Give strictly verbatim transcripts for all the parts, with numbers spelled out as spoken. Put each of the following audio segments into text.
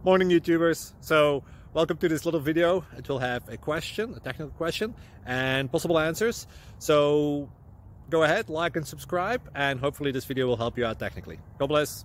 Morning YouTubers. So welcome to this little video. It will have a question, a technical question, and possible answers. So go ahead, like and subscribe, and hopefully this video will help you out technically. God bless.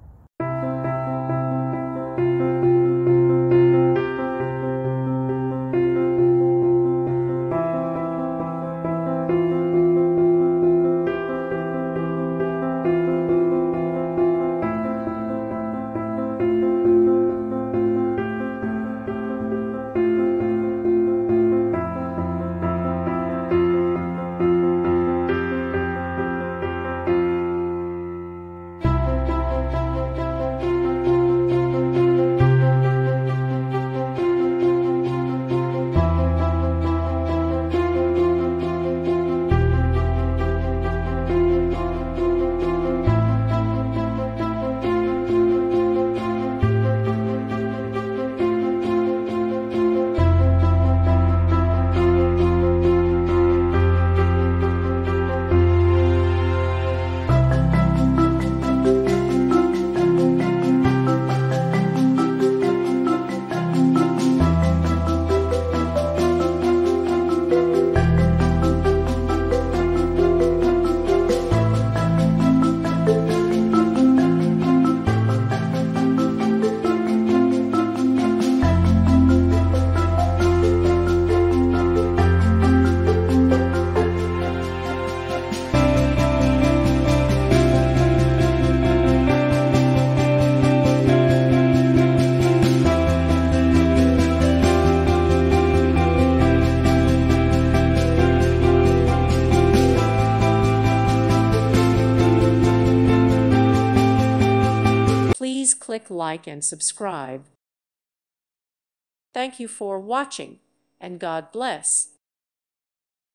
Please click like and subscribe. Thank you for watching, and God bless.